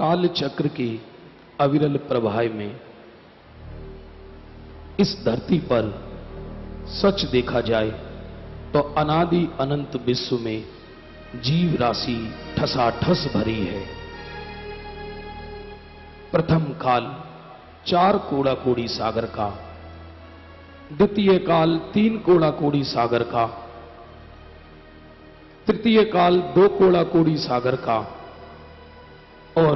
काल चक्र के अविरल प्रवाह में इस धरती पर सच देखा जाए तो अनादि अनंत विश्व में जीव राशि ठसाठस भरी है। प्रथम काल 4 कोड़ा कोड़ी सागर का, द्वितीय काल 3 कोड़ा कोड़ी सागर का, तृतीय काल 2 कोड़ा कोड़ी सागर का और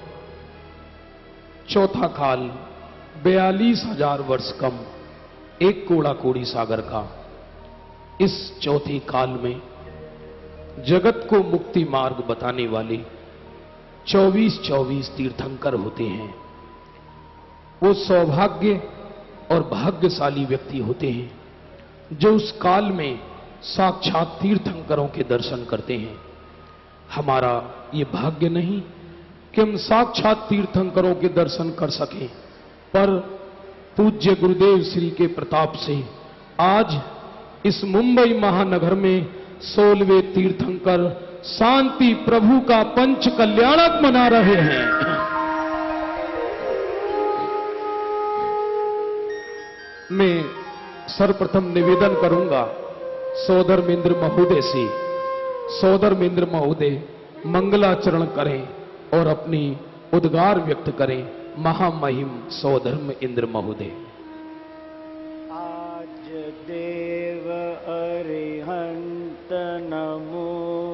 चौथा काल 42,000 वर्ष कम 1 कोड़ा कोड़ी सागर का। इस चौथे काल में जगत को मुक्ति मार्ग बताने वाले 24 तीर्थंकर होते हैं। वो सौभाग्य और भाग्यशाली व्यक्ति होते हैं जो उस काल में साक्षात तीर्थंकरों के दर्शन करते हैं। हमारा ये भाग्य नहीं कि हम साक्षात तीर्थंकरों के दर्शन कर सकें, पर पूज्य गुरुदेव श्री के प्रताप से आज इस मुंबई महानगर में 16वें तीर्थंकर शांति प्रभु का पंच कल्याणक मना रहे हैं। मैं सर्वप्रथम निवेदन करूंगा सौदर मिंद्र महोदय से, सौदर मिंद्र महोदय मंगलाचरण करें और अपनी उद्गार व्यक्त करें। महामहिम सौधर्म इंद्र महोदय। आज देव अरिहंत नमो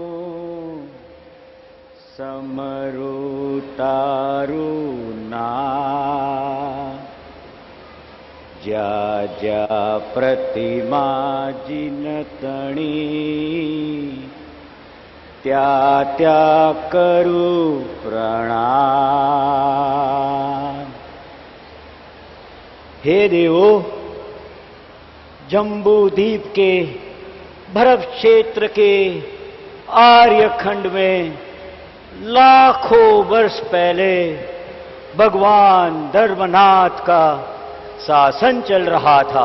समरु तारु ना जा जा प्रतिमा जिनतणी त्या त्या करू प्रणाम। हे देवो, जम्बू द्वीप के भरत क्षेत्र के आर्यखंड में लाखों वर्ष पहले भगवान धर्मनाथ का शासन चल रहा था।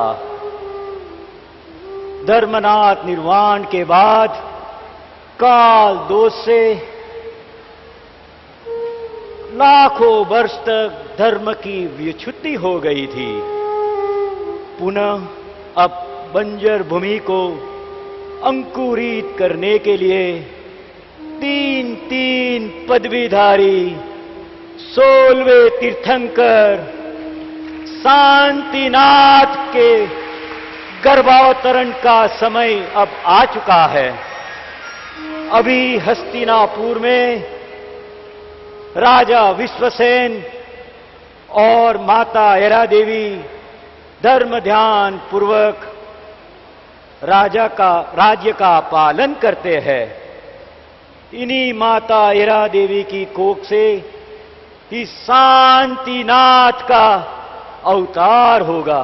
धर्मनाथ निर्वाण के बाद काल दोष से लाखों वर्ष तक धर्म की व्युत्पत्ति हो गई थी। पुनः अब बंजर भूमि को अंकुरित करने के लिए 3 पदवीधारी 16वें तीर्थंकर शांतिनाथ के गर्भावतरण का समय अब आ चुका है। अभी हस्तिनापुर में राजा विश्वसेन और माता ऐरा देवी धर्म ध्यान पूर्वक राज्य का पालन करते हैं। इन्हीं माता ऐरा देवी की कोख से इस शांतिनाथ का अवतार होगा।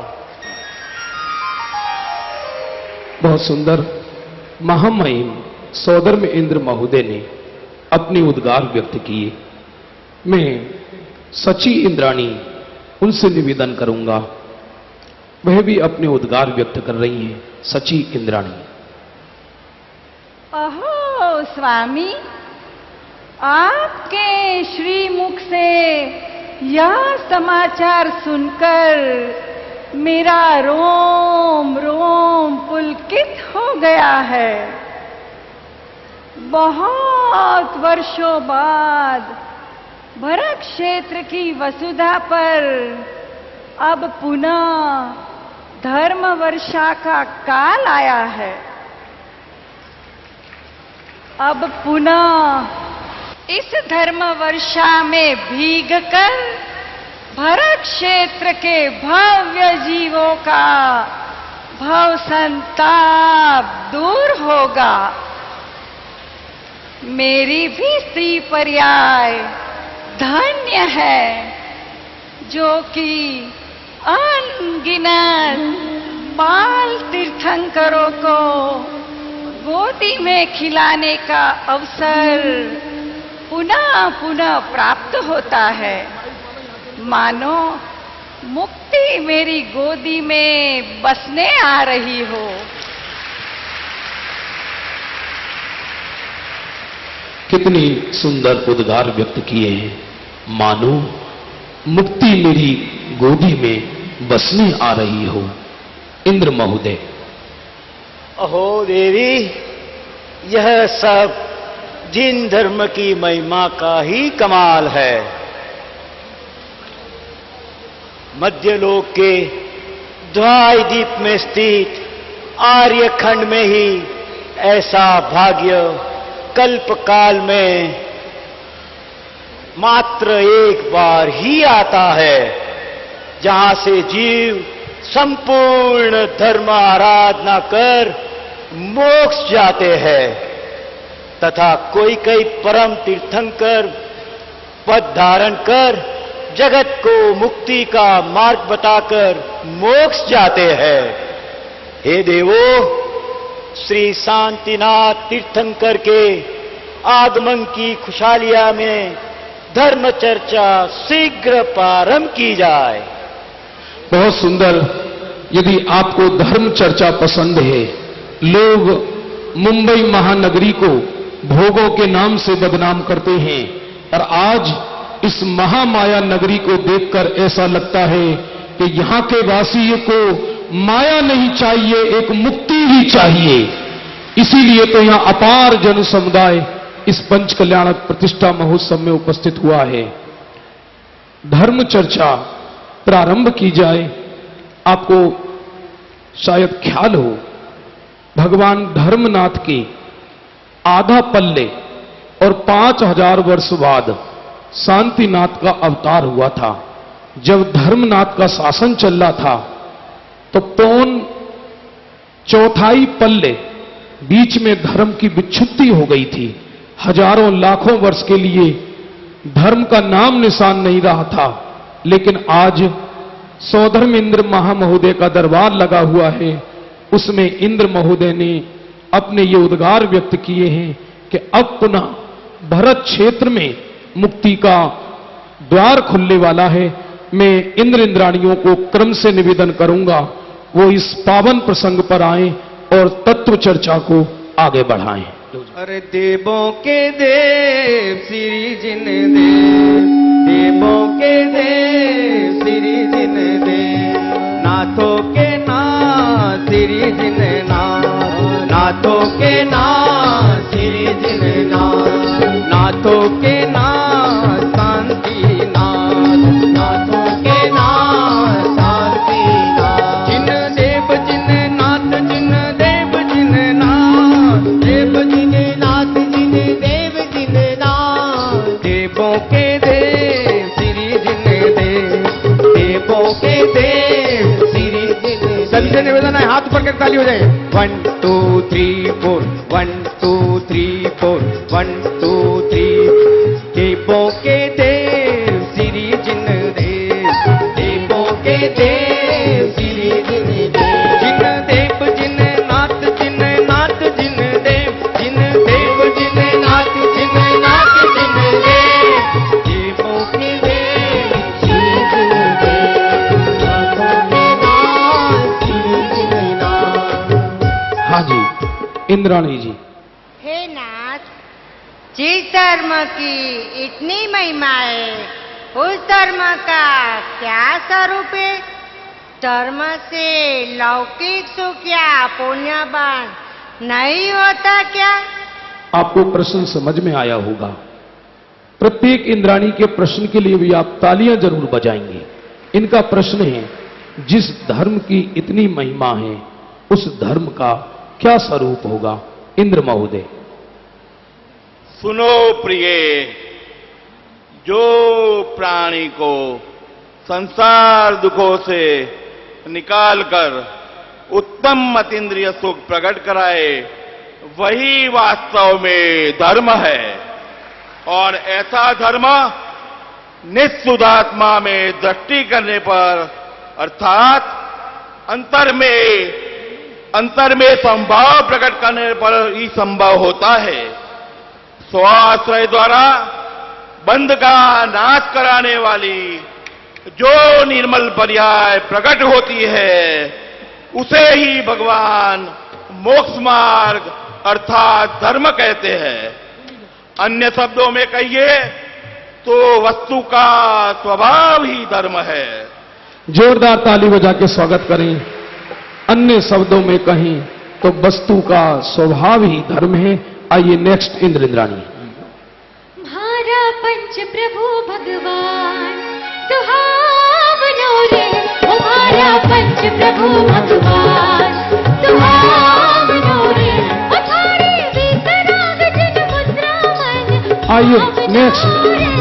बहुत सुंदर महामहिम सौधर्म इंद्र महोदय ने अपने उद्गार व्यक्त किए। मैं सची इंद्राणी उनसे निवेदन करूंगा, वह भी अपने उद्गार व्यक्त कर रही हैं। सची इंद्राणी। अहो स्वामी, आपके श्रीमुख से यह समाचार सुनकर मेरा रोम रोम पुलकित हो गया है। बहुत वर्षों बाद भरत क्षेत्र की वसुधा पर अब पुनः धर्म वर्षा का काल आया है। अब पुनः इस धर्म वर्षा में भीगकर भरत क्षेत्र के भव्य जीवों का भव संताप दूर होगा। मेरी भी स्त्री पर्याय धन्य है जो कि अनगिनत बाल तीर्थंकरों को गोदी में खिलाने का अवसर पुनः पुनः प्राप्त होता है। मानो मुक्ति मेरी गोदी में बसने आ रही हो। कितनी सुंदर उद्गार व्यक्त किए हैं मानो मुक्ति मेरी गोदी में बसने आ रही हो। इंद्र महोदय। अहो देवी, यह सब जिन धर्म की महिमा का ही कमाल है। मध्यलोक के द्वादीप में स्थित आर्यखंड में ही ऐसा भाग्य कल्प काल में मात्र एक बार ही आता है, जहां से जीव संपूर्ण धर्म आराधना कर मोक्ष जाते हैं तथा कोई कोई परम तीर्थंकर पद धारण कर जगत को मुक्ति का मार्ग बताकर मोक्ष जाते हैं। हे देवो, श्री शांतिनाथ तीर्थंकर के आगमन की खुशहालिया में धर्म चर्चा शीघ्र प्रारंभ की जाए। बहुत सुंदर। यदि आपको धर्म चर्चा पसंद है, लोग मुंबई महानगरी को भोगों के नाम से बदनाम करते हैं और आज इस महामाया नगरी को देखकर ऐसा लगता है कि यहां के वासियों को माया नहीं चाहिए, एक मुक्ति ही चाहिए। इसीलिए तो यहां अपार जन समुदाय इस पंच कल्याणक प्रतिष्ठा महोत्सव में उपस्थित हुआ है। धर्म चर्चा प्रारंभ की जाए। आपको शायद ख्याल हो, भगवान धर्मनाथ के आधा पल्ले और 5000 वर्ष बाद शांतिनाथ का अवतार हुआ था। जब धर्मनाथ का शासन चल रहा था तो पौन चौथाई पल्ले बीच में धर्म की विच्छुत्ति हो गई थी। हजारों लाखों वर्ष के लिए धर्म का नाम निशान नहीं रहा था। लेकिन आज सौधर्म इंद्र महामहोदय का दरबार लगा हुआ है, उसमें इंद्र महोदय ने अपने ये उद्गार व्यक्त किए हैं कि अब पुनः भरत क्षेत्र में मुक्ति का द्वार खुलने वाला है। मैं इंद्र इंद्राणियों को क्रम से निवेदन करूंगा वो इस पावन प्रसंग पर आए और तत्व चर्चा को आगे बढ़ाएं। अरे देवों के देव श्री जिन देव, देवों के देव श्री जिन देव, नाथों के नाथ श्री जिन नाथ, नाथों के नाथ श्री जिन नाथ, नाथों के नाथ शांति नाथ, नाथों के नाथ शांति नाथ, जिन देव जिन नाथ, जिन देव जिन नाथ, देव जिन नाथ, जिन देव जिन नाथ, देवों के देव श्री जिन देव, देवों के देव श्री जिन। सभी से निवेदन है, हाथ ऊपर करके ताली हो जाए। 1 2 3 4, 1 2 3 4, 1 2 3। देवों के देव श्री जिन देव, देवों के देव श्री जिन देव, जिन देव जिन नाथ, जिन नाथ जिन देव, जिन देव जिन नाथ, जिन नाथ जिन देव, देवों के देव श्री जिन देव, नाथों के नाथ श्री जिन नाथ। हाँ जी इंद्राणी जी। हे नाथ, जिस धर्म की इतनी महिमा है उस धर्म का क्या स्वरूप है? धर्म से लौकिक सुख या पुण्यवान नहीं होता क्या? आपको प्रश्न समझ में आया होगा। प्रत्येक इंद्राणी के प्रश्न के लिए भी आप तालियां जरूर बजाएंगे। इनका प्रश्न है, जिस धर्म की इतनी महिमा है उस धर्म का क्या स्वरूप होगा? इंद्र महोदय। सुनो प्रिय, जो प्राणी को संसार दुखों से निकालकर उत्तम अतीन्द्रिय सुख प्रकट कराए वही वास्तव में धर्म है। और ऐसा धर्म निस्सुदात्मा में दृष्टि करने पर अर्थात अंतर में संभाव प्रकट करने पर ही संभव होता है। स्वाश्रय द्वारा बंध का नाश कराने वाली जो निर्मल पर्याय प्रकट होती है उसे ही भगवान मोक्ष मार्ग अर्थात धर्म कहते हैं। अन्य शब्दों में कहिए तो वस्तु का स्वभाव ही धर्म है। जोरदार ताली बजा के स्वागत करें। अन्य शब्दों में कहें तो वस्तु का स्वभाव ही धर्म है। आइए नेक्स्ट इंद्र इंद्राणी। भारा पंच प्रभु भगवान सुहावनो रे, ओ भारा पंच प्रभु भगवान सुहावनो रे, अथारे वीतराग जन मुद्रा मन। आइए नेक्स्ट।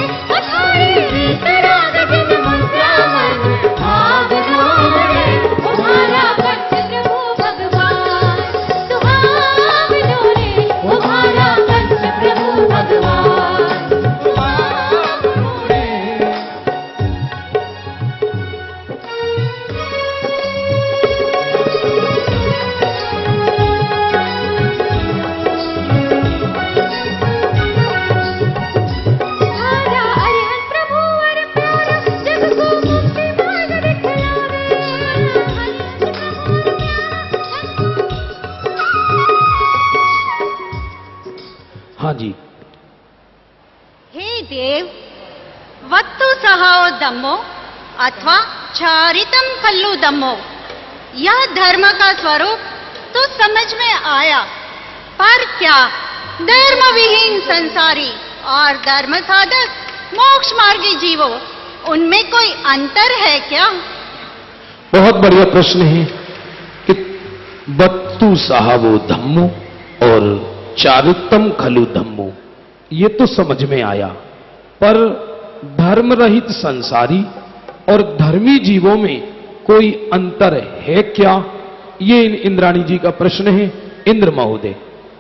हाँ जी। हे देव, वत्तु सहाओ दम्मो अथवा चारितम खल्लू दम्मो, यह धर्म का स्वरूप तो समझ में आया, पर क्या धर्म विहीन संसारी और धर्म साधक मोक्ष मार्गी जीवों, उनमें कोई अंतर है क्या? बहुत बढ़िया प्रश्न है कि वत्तु सहावो धम्मो और चारितम खलु धम्मो, ये तो समझ में आया, पर धर्म रहित संसारी और धर्मी जीवों में कोई अंतर है क्या? ये इंद्राणी जी का प्रश्न है। इंद्र महोदय।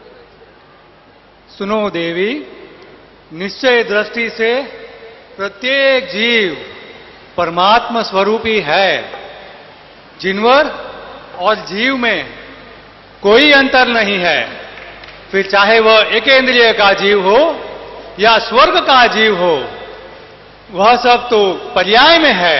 सुनो देवी, निश्चय दृष्टि से प्रत्येक जीव परमात्मा स्वरूपी है। जिनवर और जीव में कोई अंतर नहीं है। फिर चाहे वह एकेंद्रिय का जीव हो या स्वर्ग का जीव हो, वह सब तो पर्याय में है।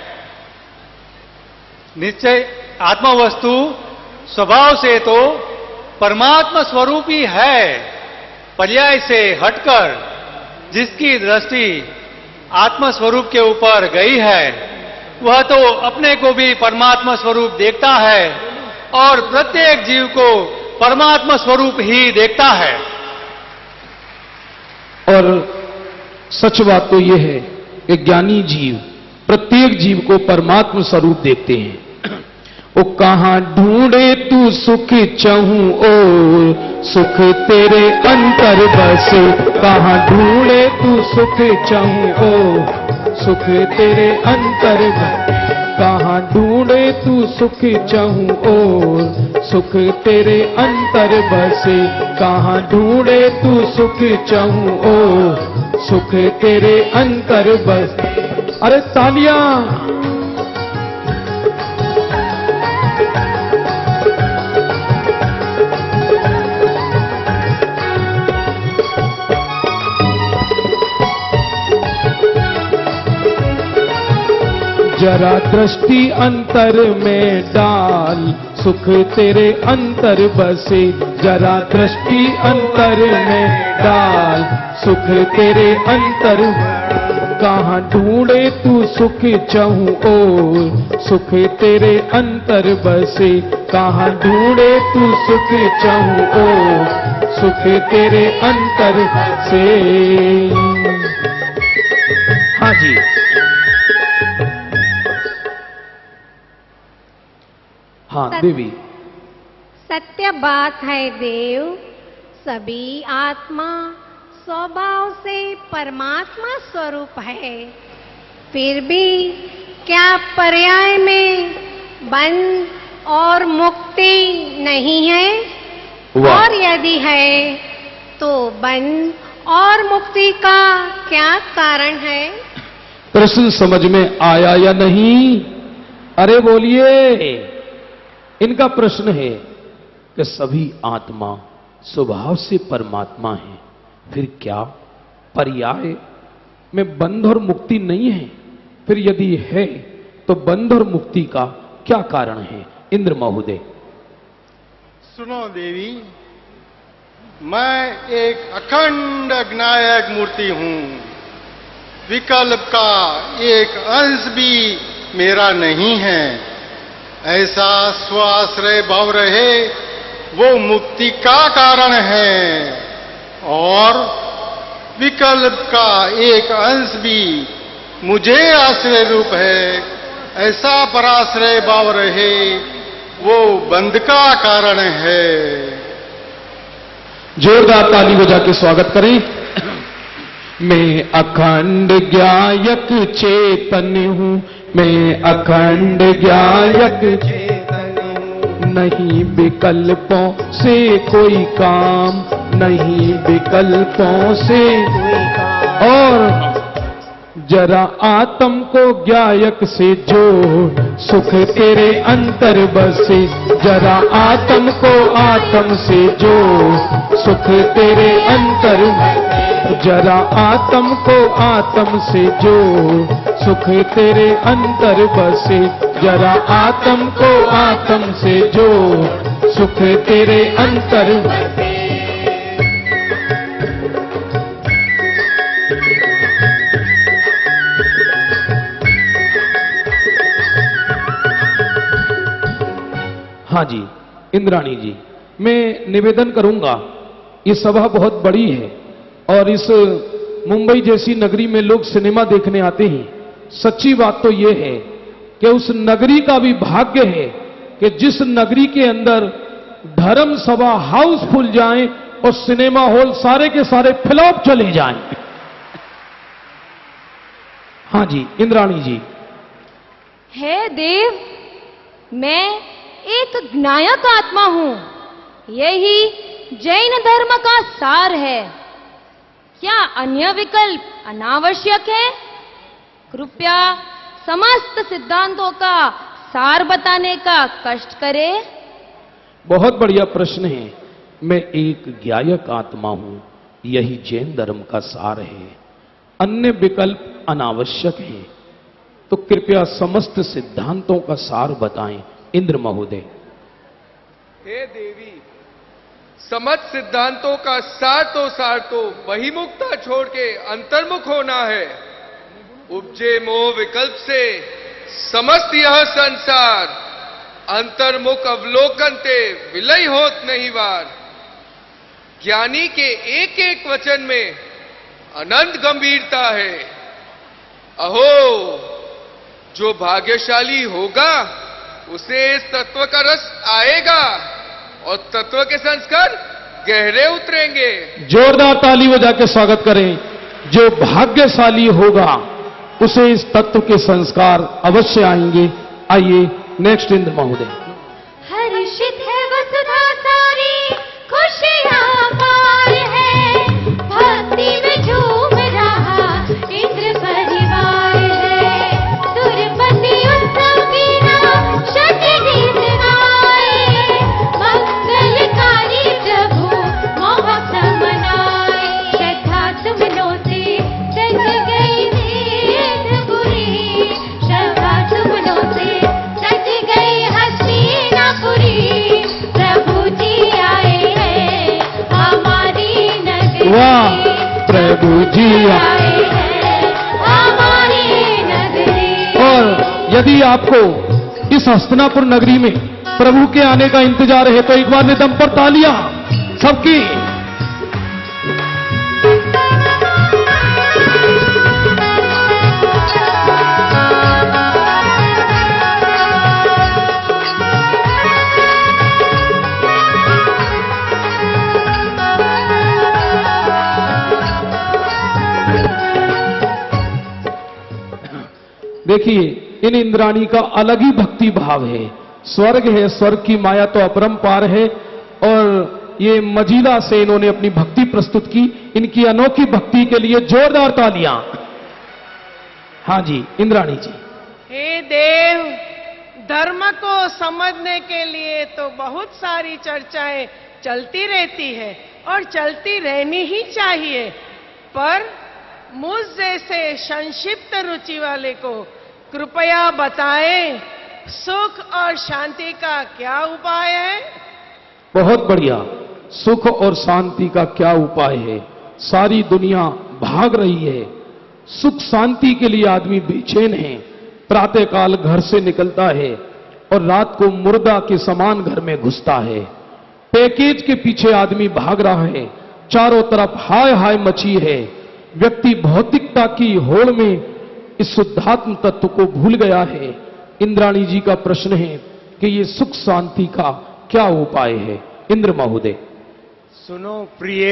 निश्चय आत्मा वस्तु स्वभाव से तो परमात्मा स्वरूप ही है। पर्याय से हटकर जिसकी दृष्टि आत्मा स्वरूप के ऊपर गई है, वह तो अपने को भी परमात्मा स्वरूप देखता है और प्रत्येक जीव को परमात्मा स्वरूप ही देखता है। और सच बात तो यह है कि ज्ञानी जीव प्रत्येक जीव को परमात्मा स्वरूप देखते हैं। ओ कहां ढूंढे तू सुख चहूं और सुख तेरे अंतर बसे, कहां ढूंढे तू सुख चहूं और सुख तेरे अंतर बसे, कहां ढूंढे तू सुख चहूं और सुख तेरे अंतर बसे, कहां ढूंढे तू सुख चहूं और सुख तेरे अंतर बसे। अरे तालियां। जरा दृष्टि अंतर में डाल सुख तेरे अंतर बसे, जरा दृष्टि अंतर में डाल सुख तेरे अंतर, कहां ढूंढे तू सुख चहूं और सुख तेरे अंतर बसे, कहां ढूंढे तू सुख चहूं और सुख तेरे अंतर से। हाँ जी। हाँ देवी। सत्य बात है देव, सभी आत्मा स्वभाव से परमात्मा स्वरूप है। फिर भी क्या पर्याय में बंध और मुक्ति नहीं है? और यदि है तो बंध और मुक्ति का क्या कारण है? प्रश्न समझ में आया या नहीं? अरे बोलिए। इनका प्रश्न है कि सभी आत्मा स्वभाव से परमात्मा है, फिर क्या पर्याय में बंध और मुक्ति नहीं है? फिर यदि है तो बंध और मुक्ति का क्या कारण है? इंद्र महोदय। सुनो देवी, मैं एक अखंड ज्ञायक मूर्ति हूं। विकल्प का एक अंश भी मेरा नहीं है। ऐसा स्वाश्रय भाव रहे वो मुक्ति का कारण है, और विकल्प का एक अंश भी मुझे आश्रय रूप है। ऐसा पराश्रय भाव रहे वो बंध का कारण है। जोरदार ताली बजा के स्वागत करें। मैं अखंड ज्ञायक चेतन हूँ, मैं अखंड ज्ञायक चेतन हूँ। नहीं विकल्पों से कोई काम, नहीं विकल्पों से कोई काम। और जरा आत्म को ज्ञायक से जोड़, सुख तेरे अंतर बसे। जरा आत्म को आत्म से जोड़, सुख तेरे अंतर। जरा आत्म को आत्म से जोड़, सुख तेरे अंतर बसे। जरा आत्म को आत्म से जोड़, सुख तेरे अंतर बसे। हाँ जी, इंद्राणी जी, मैं निवेदन करूंगा, ये सभा बहुत बड़ी है और इस मुंबई जैसी नगरी में लोग सिनेमा देखने आते हैं। सच्ची बात तो ये है कि उस नगरी का भी भाग्य है कि जिस नगरी के अंदर धर्म सभा हाउसफुल जाएं और सिनेमा हॉल सारे के सारे फ्लॉप चले जाएं। हाँ जी, इंद्राणी जी। हे देव, मैं एक ज्ञायक आत्मा हूं, यही जैन धर्म का सार है। क्या अन्य विकल्प अनावश्यक है? कृपया समस्त सिद्धांतों का सार बताने का कष्ट करें। बहुत बढ़िया प्रश्न है। मैं एक ज्ञायक आत्मा हूं, यही जैन धर्म का सार है। अन्य विकल्प अनावश्यक हैं, तो कृपया समस्त सिद्धांतों का सार बताएं। इंद्र महोदय। हे देवी, समस्त सिद्धांतों का सार तो बहिमुखता छोड़ के अंतर्मुख होना है। उपजे मोह विकल्प से समस्त यह संसार, अंतर्मुख अवलोकन ते विलय होत नहीं वार। ज्ञानी के एक एक वचन में अनंत गंभीरता है। अहो, जो भाग्यशाली होगा उसे इस तत्व का रस आएगा और तत्व के संस्कार गहरे उतरेंगे। जोरदार ताली बजा के स्वागत करें। जो भाग्यशाली होगा उसे इस तत्व के संस्कार अवश्य आएंगे। आइए नेक्स्ट इंद्र महोदय। हर्षित है वसुधा सारी, खुशियां पार है, भक्ति में झूम रहा इंद्र परिवार है। सुरपति उत्सव की मंगलकारी प्रभु महोत्सव मनाए। श्रद्धा तुमनो से सज गई वेदपुरी, श्रद्धा तुमनो से सज गई हस्तिनापुरी। प्रभु जी आए हैं हमारी नगरी। वाह, प्रभु जी आए हैं हमारी नगरी। और यदि आपको इस हस्तिनापुर नगरी में प्रभु के आने का इंतजार है तो एक बार निदम पर तालियां सबकी। देखिए, इन इंद्राणी का अलग ही भक्ति भाव है। स्वर्ग है, स्वर्ग की माया तो अपरंपार है और ये मजीदा से इन्होंने अपनी भक्ति प्रस्तुत की। इनकी अनोखी भक्ति के लिए जोरदार तालियां। हाँ जी, इंद्राणी जी। हे देव, धर्म को समझने के लिए तो बहुत सारी चर्चाएं चलती रहती है और चलती रहनी ही चाहिए, पर मुझ जैसे संक्षिप्त रुचि वाले को कृपया बताएं, सुख और शांति का क्या उपाय है? बहुत बढ़िया। सुख और शांति का क्या उपाय है? सारी दुनिया भाग रही है सुख शांति के लिए आदमी बेचैन है, प्रातःकाल घर से निकलता है और रात को मुर्दा के समान घर में घुसता है। पैकेज के पीछे आदमी भाग रहा है, चारों तरफ हाय हाय मची है। व्यक्ति भौतिकता की होड़ में इस शुद्धात्म तत्व को भूल गया है। इंद्राणी जी का प्रश्न है कि ये सुख शांति का क्या उपाय है? इंद्र महोदय। सुनो प्रिय,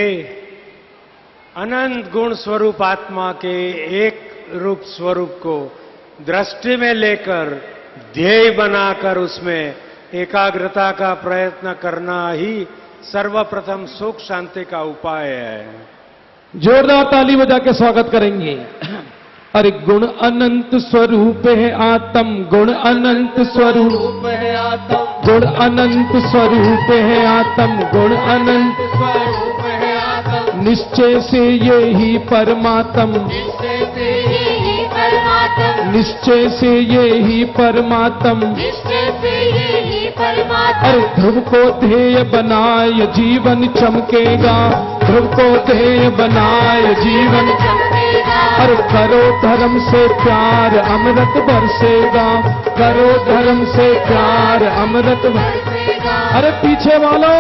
अनंत गुण स्वरूप आत्मा के एक रूप स्वरूप को दृष्टि में लेकर ध्येय बनाकर उसमें एकाग्रता का प्रयत्न करना ही सर्वप्रथम सुख शांति का उपाय है। जोरदार ताली बजा के स्वागत करेंगे। अरे गुण अनंत स्वरूप है आत्म, गुण अनंत स्वरूप है आत्म, गुण अनंत स्वरूप है आत्म, गुण अनंत स्वरूप है आत्म। निश्चय से ये ही परमात्म, निश्चय से ये ही परमात्म, निश्चय से ये ही परमात्म, निश्चय से ये ही परमात्म। अरे ध्रुव को ध्येय बनाए जीवन चमकेगा, ध्रुव को ध्येय बनाए जीवन चमकेगा। अरे करो धर्म से प्यार अमृत बरसेगा, करो धर्म से प्यार अमृत बरसेगा। अरे पीछे वालों,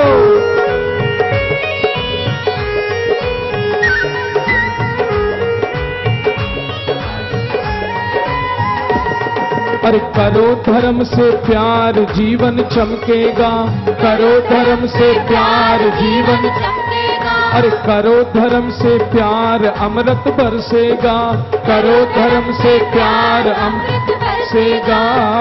अरे करो धर्म से प्यार जीवन चमकेगा, करो धर्म से प्यार जीवन चमकेगा। अरे करो धर्म से प्यार अमृत बरसेगा, करो धर्म से प्यार अमृत बरसेगा।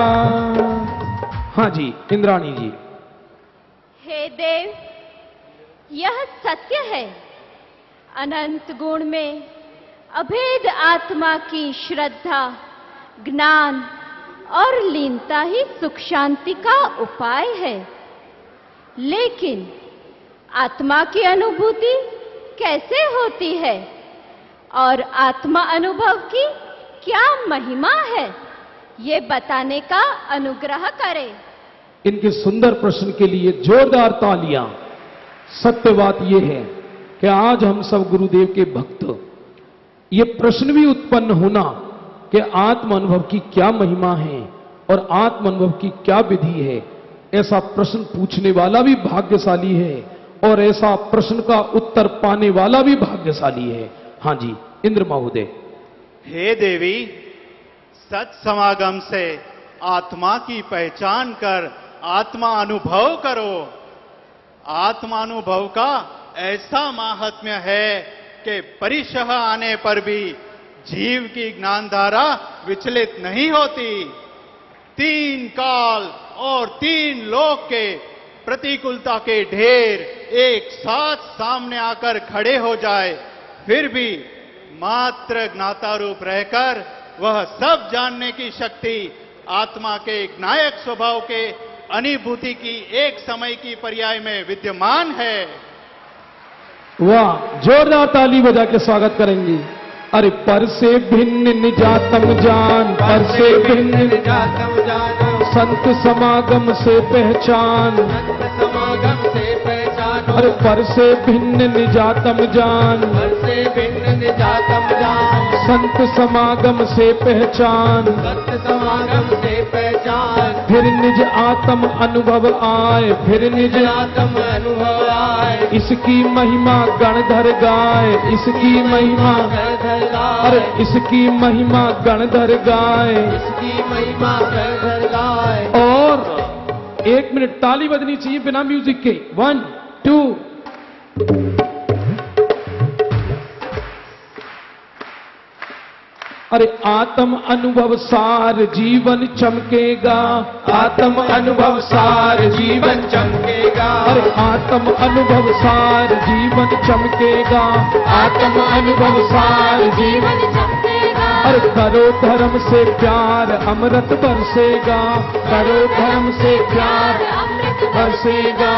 हाँ जी इंद्राणी जी। हे देव, यह सत्य है, अनंत गुण में अभेद आत्मा की श्रद्धा, ज्ञान और लीनता ही सुख शांति का उपाय है। लेकिन आत्मा की अनुभूति कैसे होती है और आत्मा अनुभव की क्या महिमा है, ये बताने का अनुग्रह करें। इनके सुंदर प्रश्न के लिए जोरदार तालियां। सत्य बात यह है कि आज हम सब गुरुदेव के भक्त, ये प्रश्न भी उत्पन्न होना कि आत्म अनुभव की क्या महिमा है और आत्म अनुभव की क्या विधि है, ऐसा प्रश्न पूछने वाला भी भाग्यशाली है और ऐसा प्रश्न का उत्तर पाने वाला भी भाग्यशाली है। हाँ जी इंद्र महोदय। हे देवी, सत समागम से आत्मा की पहचान कर आत्मा अनुभव करो। आत्मानुभव का ऐसा महात्म्य है कि परिशह आने पर भी जीव की ज्ञानधारा विचलित नहीं होती। 3 काल और 3 लोक के प्रतिकूलता के ढेर एक साथ सामने आकर खड़े हो जाए, फिर भी मात्र ज्ञाता रूप रहकर वह सब जानने की शक्ति आत्मा के नायक स्वभाव के अनुभूति की एक समय की पर्याय में विद्यमान है। वाह, जोरदार ताली बजा के स्वागत करेंगे। अरे पर से भिन्न निजातम जान, पर से भिन्न निजातम जान, संत समागम से पहचान, संत समागम से पहचान। अरे पर से भिन्न निजातम जान, पर से भिन्न निजातम जान, संत समागम से पहचान, संत समागम से पहचान। फिर निज आत्म अनुभव आए, फिर निज आत्म अनुभव आए। इसकी महिमा गणधर गाए, इसकी महिमा गणधर गाए। अरे इसकी महिमा गणधर गाए, इसकी महिमा गणधर गाए। और 1 मिनट ताली बजनी चाहिए बिना म्यूजिक के। 1 2। अरे आत्म अनुभव सार जीवन चमकेगा, आत्म अनुभव सार जीवन चमकेगा। अरे आत्म अनुभव सार जीवन चमकेगा, आत्म अनुभव सार जीवन चमकेगा। अरे करो धर्म से प्यार अमृत बरसेगा, करो धर्म से प्यार अमृत बरसेगा।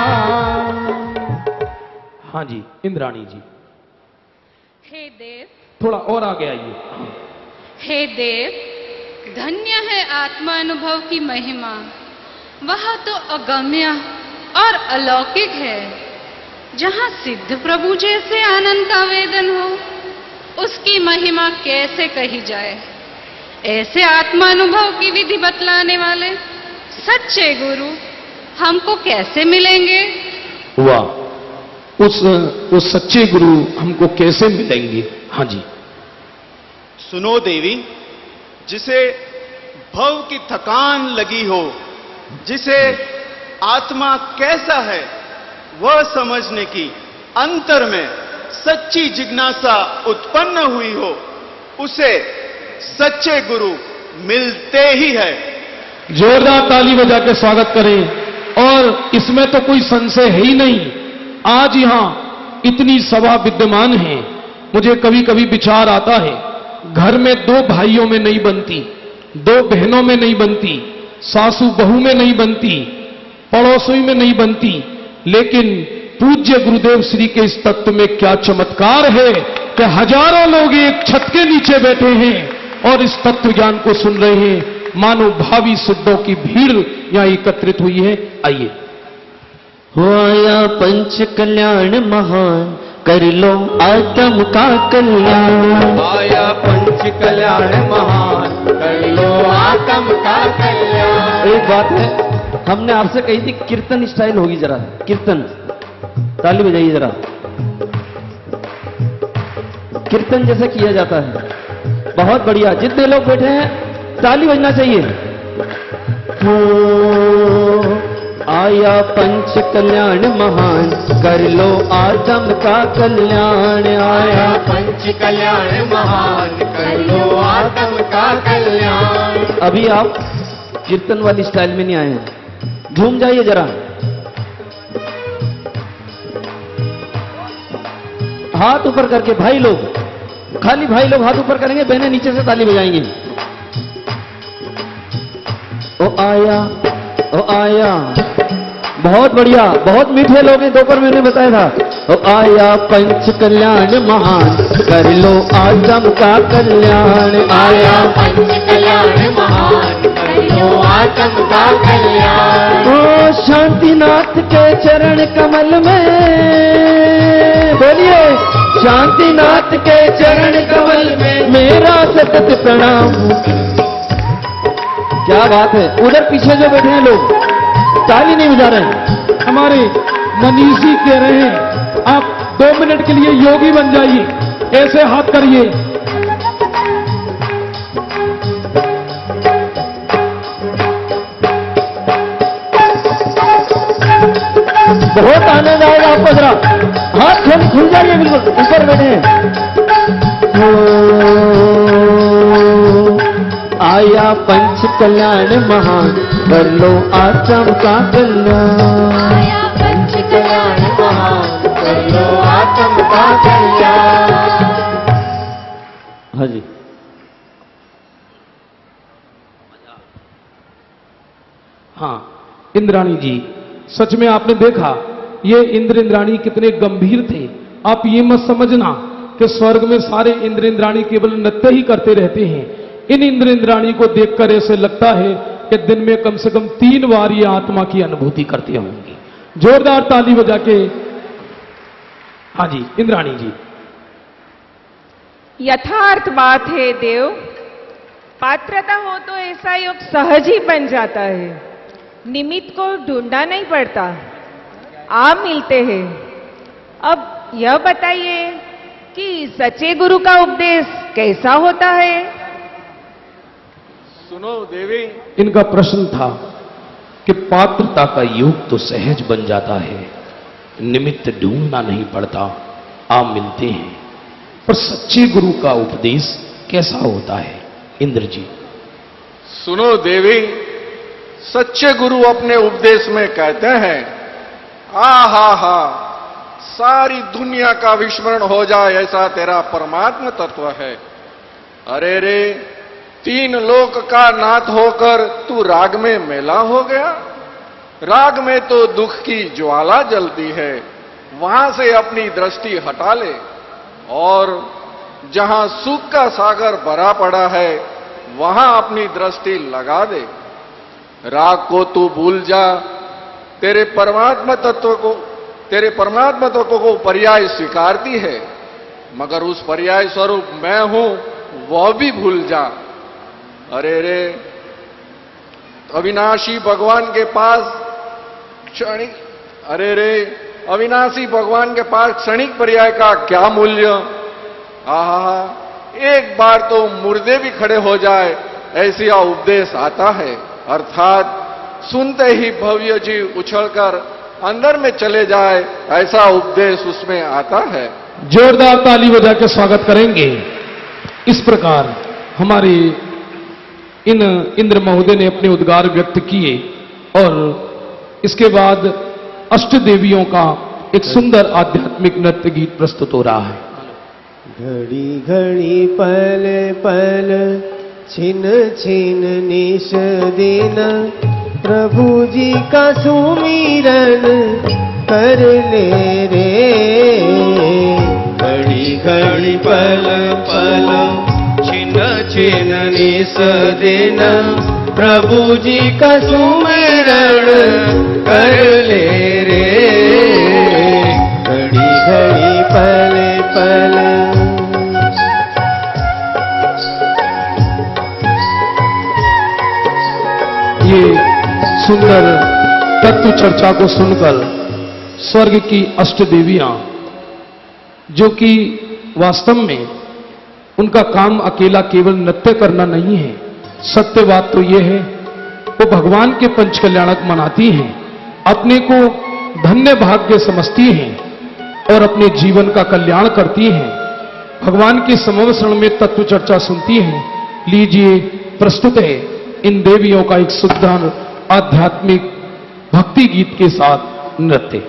हाँ जी इंद्राणी जी। हे देव, थोड़ा और आगे आइए। हे देव, धन्य है आत्मा अनुभव की महिमा, वह तो अगम्य और अलौकिक है। जहाँ सिद्ध प्रभु जैसे आनंद का वेदन हो, उसकी महिमा कैसे कही जाए। ऐसे आत्मानुभव की विधि बतलाने वाले सच्चे गुरु हमको कैसे मिलेंगे? वाह, उस सच्चे गुरु हमको कैसे मिलेंगे? हाँ जी। सुनो देवी, जिसे भव की थकान लगी हो, जिसे आत्मा कैसा है वह समझने की अंतर में सच्ची जिज्ञासा उत्पन्न हुई हो, उसे सच्चे गुरु मिलते ही है। जोरदार ताली बजा के स्वागत करें। और इसमें तो कोई संशय है ही नहीं, आज यहां इतनी सभा विद्यमान है, मुझे कभी कभी विचार आता है, घर में दो भाइयों में नहीं बनती, दो बहनों में नहीं बनती, सासू बहू में नहीं बनती, पड़ोसी में नहीं बनती, लेकिन पूज्य गुरुदेव श्री के इस तत्व में क्या चमत्कार है कि हजारों लोग एक छत के नीचे बैठे हैं और इस तत्व ज्ञान को सुन रहे हैं, मानो भावी सिद्धों की भीड़ यहां एकत्रित हुई है। आइए। आया पंच कल्याण महान, कर लो आत्म का कल्याण। आया पंच कल्याण महान, कर लो आत्म का कल्याण। एक बात है, हमने आपसे कही थी कीर्तन स्टाइल होगी, जरा कीर्तन, ताली बजाइए जरा, कीर्तन जैसे किया जाता है। बहुत बढ़िया, जितने लोग बैठे हैं ताली बजना चाहिए। आया पंच कल्याण महान, कर लो आत्म का कल्याण। आया पंच कल्याण महान, कर लो आत्म का कल्याण। अभी आप कीर्तन वाली स्टाइल में नहीं आए हैं, झूम जाइए जरा। हाथ ऊपर करके भाई लोग, खाली भाई लोग हाथ ऊपर करेंगे, बहनें नीचे से ताली बजाएंगी। ओ आया, बहुत बढ़िया, बहुत मीठे लोग हैं, दोपहर मैंने बताया था। ओ आया पंच कल्याण महान, कर लो आत्म का कल्याण। आया पंच कल्याण महान, कर लो आत्म का कल्याण। ओ शांतिनाथ के चरण कमल में, बोलिए, शांतिनाथ के चरण कमल में मेरा सतत प्रणाम। क्या बात है, उधर पीछे जो बैठे हैं लोग ताली नहीं बजा रहे हैं। हमारे मनीष जी कह रहे हैं आप 2 मिनट के लिए योगी बन जाइए, ऐसे हाथ करिए। बहुत आनंद आएगा आपको, जरा हाथ खुल जाइए, बिल्कुल ऊपर बैठे हैं। आया पंच कल्याण महान, कर लो आत्म का कल्याण। आया पंच कल्याण महान, कर लो आत्म का कल्याण। हाँ जी। हाँ इंद्राणी जी, सच में आपने देखा ये इंद्र इंद्राणी कितने गंभीर थे। आप ये मत समझना कि स्वर्ग में सारे इंद्र इंद्राणी केवल नृत्य ही करते रहते हैं। इन इंद्र इंद्राणी को देखकर ऐसे लगता है कि दिन में कम से कम 3 बार ये आत्मा की अनुभूति करते होंगे। जोरदार ताली बजा के। हाँ जी इंद्राणी जी। यथार्थ बात है देव, पात्रता हो तो ऐसा योग सहज ही बन जाता है, निमित्त को ढूंढना नहीं पड़ता, आप मिलते हैं। अब यह बताइए कि सच्चे गुरु का उपदेश कैसा होता है? सुनो देवी, इनका प्रश्न था कि पात्रता का योग तो सहज बन जाता है, निमित्त ढूंढना नहीं पड़ता, आप मिलते हैं, पर सच्चे गुरु का उपदेश कैसा होता है? इंद्र जी। सुनो देवी, सच्चे गुरु अपने उपदेश में कहते हैं, हा सारी दुनिया का विस्मरण हो जाए ऐसा तेरा परमात्मा तत्व है। अरे रे, 3 लोक का नाथ होकर तू राग में मेला हो गया। राग में तो दुख की ज्वाला जलती है, वहां से अपनी दृष्टि हटा ले और जहां सुख का सागर भरा पड़ा है वहां अपनी दृष्टि लगा दे। राग को तू भूल जा, तेरे परमात्मा तत्व को पर्याय स्वीकारती है। मगर उस पर्याय स्वरूप मैं हूं वह भी भूल जा। अरे रे, अविनाशी भगवान के पास क्षणिक, अरे रे, अविनाशी भगवान के पास क्षणिक पर्याय का क्या मूल्य। आहा, एक बार तो मुर्दे भी खड़े हो जाए ऐसा उपदेश आता है, अर्थात सुनते ही भव्य जीव उछलकर अंदर में चले जाए ऐसा उपदेश उसमें आता है। जोरदार ताली बजा के स्वागत करेंगे। इस प्रकार हमारे इन इंद्र महोदय ने अपने उद्गार व्यक्त किए और इसके बाद अष्ट देवियों का एक सुंदर आध्यात्मिक नृत्य गीत प्रस्तुत हो रहा है। घड़ी घड़ी पल पल छिन छिन निश दिन प्रभु जी का सुमिरन कर ले रे। घड़ी घड़ी पल पल छिन छिन निश दिन प्रभु जी का सुमिरन कर ले रे। घड़ी घड़ी पल पल। ये सुंदर तत्व चर्चा को सुनकर स्वर्ग की अष्ट देवियां, जो कि वास्तव में उनका काम अकेला केवल नृत्य करना नहीं है, सत्य बात तो यह है वो भगवान के पंच कल्याणक मनाती हैं, अपने को धन्य भाग्य समझती हैं और अपने जीवन का कल्याण करती हैं। भगवान के समवसरण में तत्व चर्चा सुनती हैं। लीजिए प्रस्तुत है इन देवियों का एक सुंदर आध्यात्मिक भक्ति गीत के साथ नृत्य।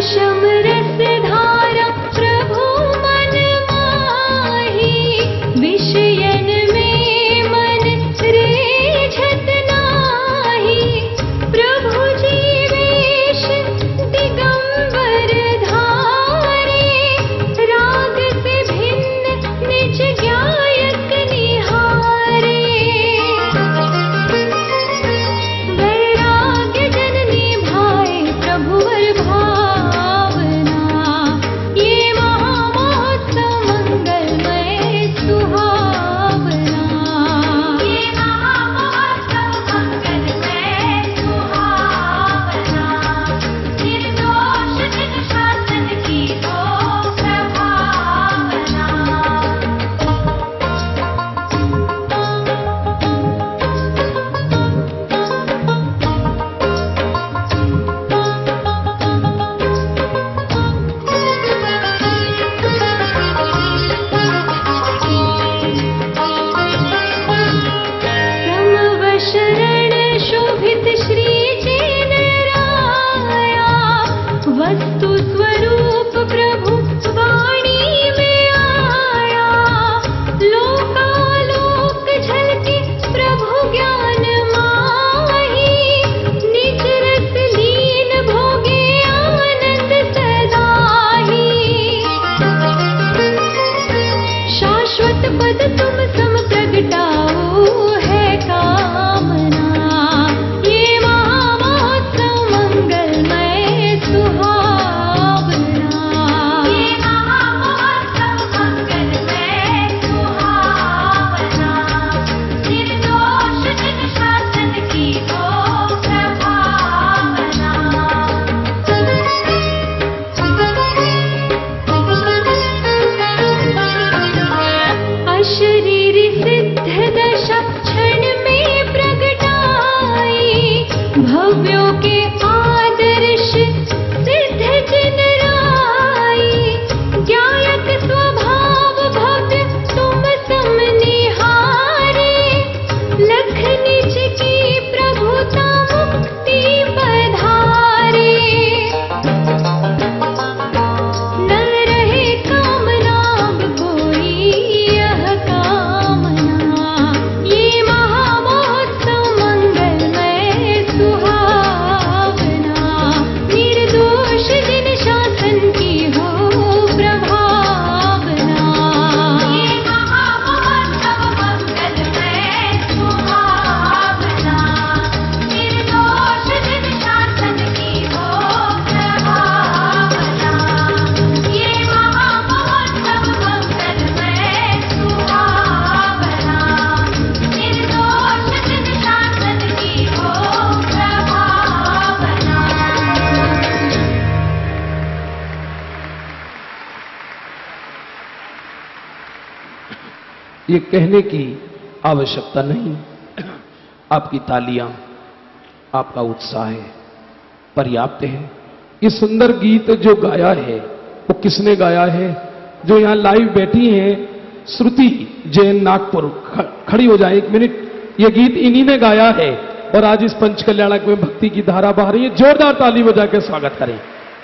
सुषम रस धारा प्रभु मन माही, विषयन में मन रेझत नाही। प्रभु जीवेश दिगंबर धारे, राग से भिन्न निज गायक निहारे। वैराग्य जननी भाए प्रभुवर भावना, ये महामहोत्सव मंगलमय सुहावना। ये महामहोत्सव मंगलमय सुहावना, निर्दोष जिन शासन की हो प्रभावना। समवशरण शोभित श्री जैन राया, वस्तु स्वरूप प्रभु वाणी में आया। लोकालोक झलके प्रभु ज्ञान माही, निज रस लीन भोगे आनंद सदाही। शाश्वत पद तुम सम प्रगटाओ है कामना, ये महामहोत्सव मंगलमय सुहावना। ये महामहोत्सव मंगलमय सुहावना, निर्दोष जिन शासन की हो प्रभावना। अशरीर सिद्ध दशा क्षण में प्रगटाई, भव्यों के आदर्श सिद्ध जिन राई। ज्ञायक स्वभाव भव्य तुम सम निहारे, लख निज की प्रभुता मुक्ति पधारे। न रहे कामना कोई यह कामना, ये महामहोत्सव मंगलमय सुहावना। निर्दोष जिन शासन की हो प्रभावना। ये महामहोत्सव मंगलमय सुहावना, निर्दोष जिन शासन की हो प्रभावना। ये महामहोत्सव मंगलमय सुहावना, निर्दोष जिन शासन की हो प्रभावना। ये कहने की आवश्यकता नहीं, आपकी तालियां, आपका उत्साह है पर्याप्त है। ये सुंदर गीत जो गाया है वो किसने गाया है? जो यहां लाइव बैठी हैं श्रुति जैन नागपुर, खड़ी हो जाए एक मिनट। ये गीत इन्हीं ने गाया है और आज इस पंच कल्याणक में भक्ति की धारा बह रही है। जोरदार ताली बजा के स्वागत करें।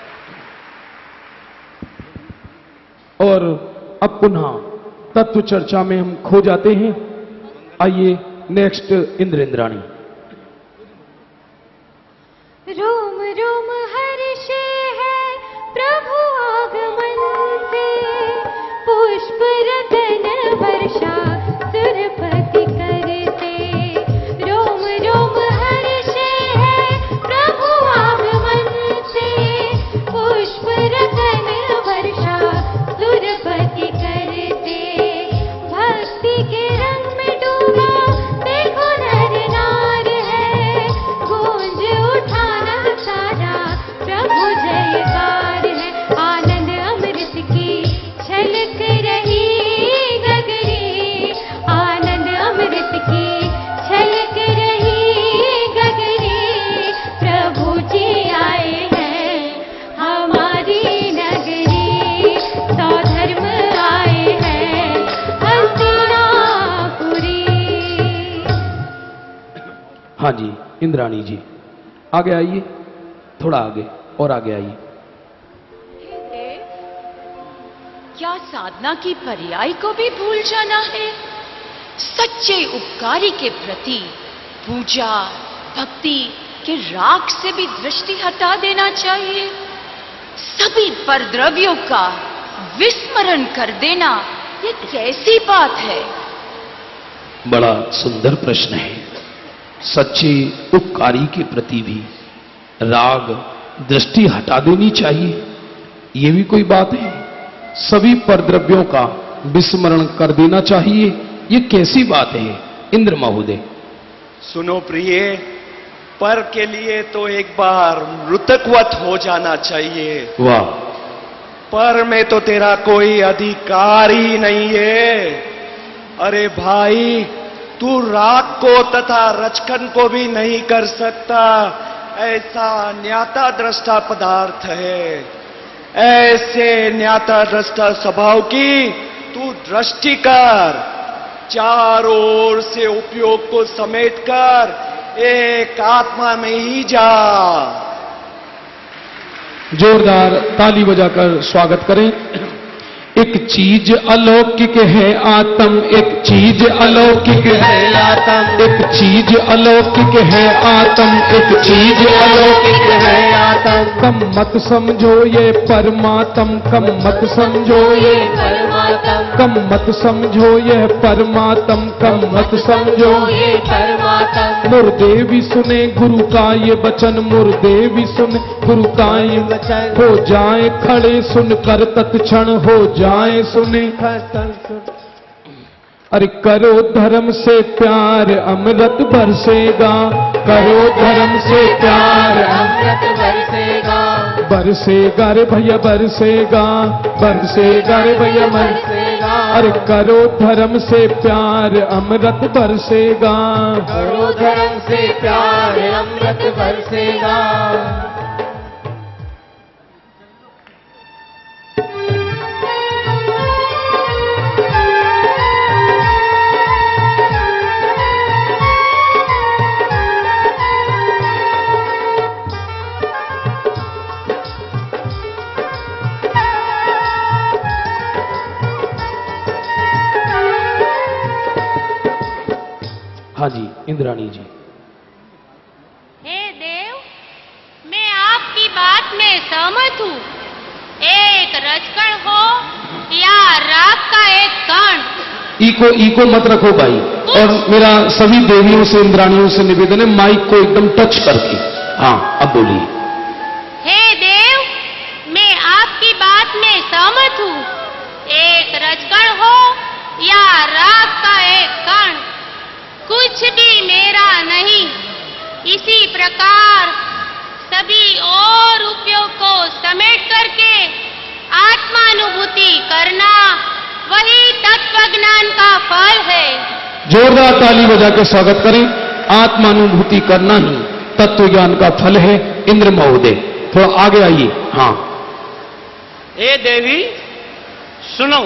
और अब पुनः तत्व चर्चा में हम खो जाते हैं। आइए नेक्स्ट इंद्राणी। रोम रोम हर्ष है प्रभु आगमन से, पुष्प रतन वर्षा सुरपति करते। रोम रोम हर्ष है प्रभु आगमन से, पुष्प रतन वर्षा सुरपति करते। भक्ति के रंग में डूबा देखो नर नार है, गूंज उठाना सारा प्रभु जयकार है। आनंद अमृत की छलक रही गगरी, आनंद अमृत की छलक रही गगरी। प्रभु जी आए हैं हमारी नगरी, सौधर्म आए हैं हस्तिनापुरी। हाँ जी इंद्राणी जी, आगे आइए, थोड़ा आगे और आगे आइए। क्या साधना की पर्याय को भी भूल जाना है? सच्चे उपकारी के प्रति पूजा भक्ति के राग से भी दृष्टि हटा देना चाहिए। सभी परद्रव्यों का विस्मरण कर देना ये कैसी बात है? बड़ा सुंदर प्रश्न है। सच्चे उपकारी के प्रति भी राग दृष्टि हटा देनी चाहिए, ये भी कोई बात है? सभी परद्रव्यों का विस्मरण कर देना चाहिए, ये कैसी बात है? इंद्र महोदय। सुनो प्रिय, पर के लिए तो एक बार मृतकवत हो जाना चाहिए। वाह। पर में तो तेरा कोई अधिकार ही नहीं है। अरे भाई, तू राग को तथा रचकन को भी नहीं कर सकता, ऐसा न्याता दृष्टा पदार्थ है। ऐसे न्याता दृष्टा स्वभाव की तू दृष्टि कर, चारों ओर से उपयोग को समेटकर एक आत्मा में ही जा। जोरदार ताली बजाकर स्वागत करें। एक चीज अलौकिक है आत्म, एक चीज अलौकिक है आत्म, एक चीज अलौकिक है आत्म, एक चीज अलौकिक है आत्म। कम मत समझो ये परमात्म, कम मत समझो ये परमात्म, कम मत समझो ये परमात्म, कम मत समझो ये परमात्म। मुर्दे भी सुने गुरु का ये वचन, मुर्दे भी सुने गुरु का ये वचन। हो जाए खड़े सुनकर तत्क्षण, हो जाए सुने। अरे करो धर्म से प्यार अमृत बरसेगा, करो धर्म से प्यार अमृत बरसेगा, बरसेगा रे भैया बरसेगा, बरसेगा रे भैया बरसेगा। अरे करो धर्म से प्यार अमृत बरसेगा, करो धर्म से प्यार अमृत बरसेगा। हाँ जी, इंद्राणी जी। हे देव, मैं आपकी बात में सहमत हूँ। एक रजकण हो या राग का एक कण। ईको मत रखो भाई। और मेरा सभी देवियों से इंद्राणियों से निवेदन है, माइक को एकदम टच करके। हाँ, अब बोलिए। हे देव, मैं आपकी बात में सहमत हूँ। एक रजकण हो या राग का एक कण, कुछ भी मेरा नहीं। इसी प्रकार सभी और उपयोग को समेट करके आत्मानुभूति करना, वही तत्व ज्ञान का फल है। जोरदार ताली बजा के स्वागत करें। आत्मानुभूति करना ही तत्व ज्ञान का फल है। इंद्र महोदय थोड़ा आगे आइए। हाँ। हे देवी सुनो,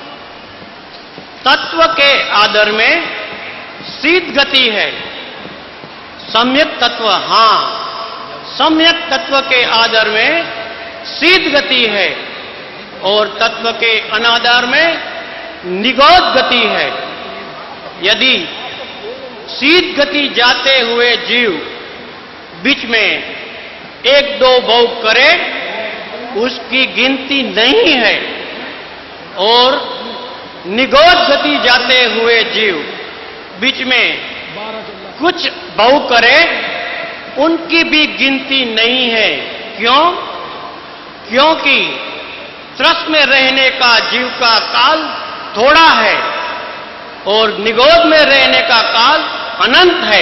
तत्व के आदर में सीध गति है। सम्यक तत्व, हाँ, सम्यक तत्व के आदर में सीध गति है और तत्व के अनादर में निगोद गति है। यदि सीध गति जाते हुए जीव बीच में एक दो भोग करे, उसकी गिनती नहीं है, और निगोद गति जाते हुए जीव बीच में कुछ बहु करे, उनकी भी गिनती नहीं है। क्यों? क्योंकि त्रस में रहने का जीव का काल थोड़ा है और निगोद में रहने का काल अनंत है।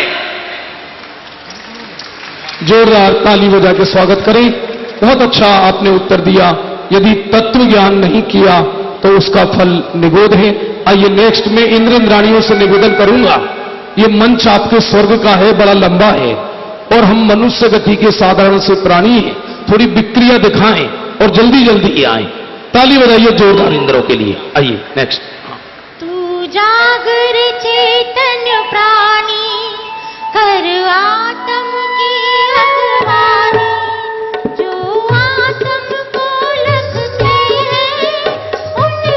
जोरदार ताली बजा के स्वागत करें। बहुत अच्छा आपने उत्तर दिया। यदि तत्व ज्ञान नहीं किया तो उसका फल निगोद है। आइए नेक्स्ट में इंद्राणियों से निवेदन करूंगा। ये मंच आपके स्वर्ग का है, बड़ा लंबा है, और हम मनुष्य गति के साधारण से प्राणी हैं। थोड़ी विक्रिया दिखाएं और जल्दी जल्दी आए। ताली बजाइए जोरदार इंद्रों के लिए। आइए नेक्स्ट। तू जागर चेतन प्राणी, कर आत्म की अगवानी, जो आत्म को लगते हैं उन्हें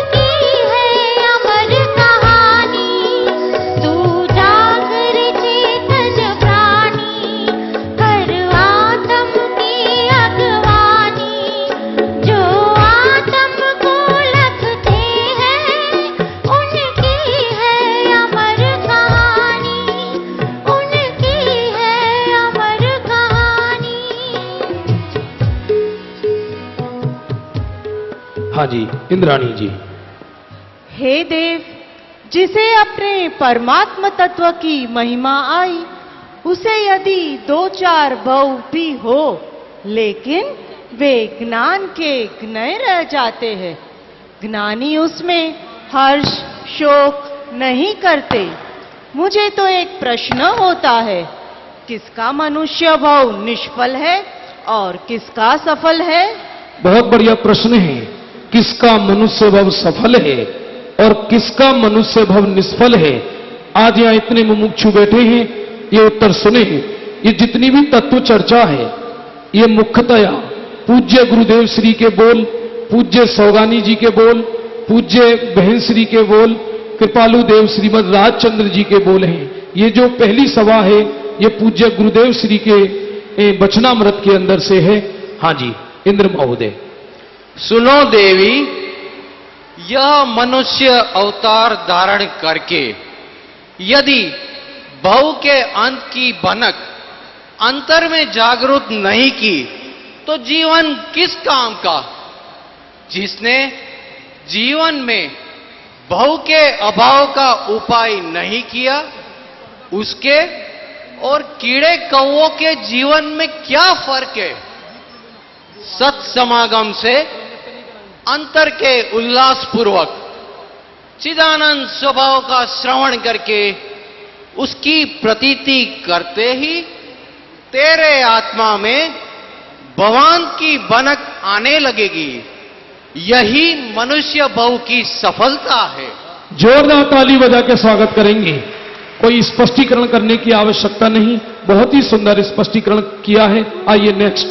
हाँ जी, इंद्राणी जी। हे देव, जिसे अपने परमात्म तत्व की महिमा आई, उसे यदि 2-4 भव भी हो, लेकिन वे ज्ञान के ज्ञाय रह जाते हैं। ज्ञानी उसमें हर्ष शोक नहीं करते। मुझे तो एक प्रश्न होता है, किसका मनुष्य भाव निष्फल है और किसका सफल है? बहुत बढ़िया प्रश्न है। किसका मनुष्य भाव सफल है और किसका मनुष्य भाव निष्फल है? आज यहाँ इतने मुमुक्षु बैठे हैं, ये उत्तर सुने। ये जितनी भी तत्व चर्चा है, ये मुख्यतया पूज्य गुरुदेव श्री के बोल, पूज्य सौगानी जी के बोल, पूज्य बहन श्री के बोल, कृपालु देव श्रीमद राजचंद्र जी के बोल हैं। ये जो पहली सभा है, ये पूज्य गुरुदेव श्री के वचनामृत के अंदर से है। हाँ जी, इंद्र महोदय। सुनो देवी, यह मनुष्य अवतार धारण करके यदि भव के अंत की भनक अंतर में जागरूक नहीं की, तो जीवन किस काम का? जिसने जीवन में भव के अभाव का उपाय नहीं किया, उसके और कीड़े कौओं के जीवन में क्या फर्क है? सत्समागम से अंतर के उल्लास पूर्वक चिदानंद स्वभाव का श्रवण करके उसकी प्रतीति करते ही तेरे आत्मा में भगवान की बनक आने लगेगी। यही मनुष्य भाव की सफलता है। जोरदार ताली बजा के स्वागत करेंगे। कोई स्पष्टीकरण करने की आवश्यकता नहीं, बहुत ही सुंदर स्पष्टीकरण किया है। आइए नेक्स्ट।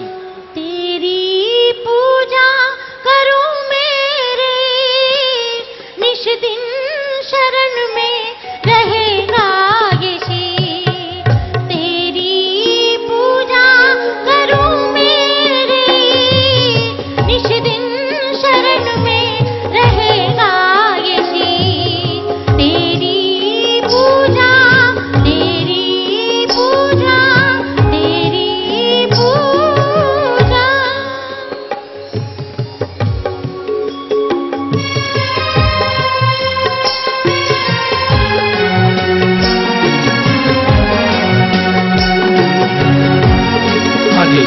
तेरी पूजा करूं मेरे, निश दिन शरण में रहेगा ये शीर। तेरी पूजा करूं मेरे, निश दिन शरण में रहेगा ये शीर। तेरी पूजा, तेरी पूजा, तेरी पूजा। हाँ जी।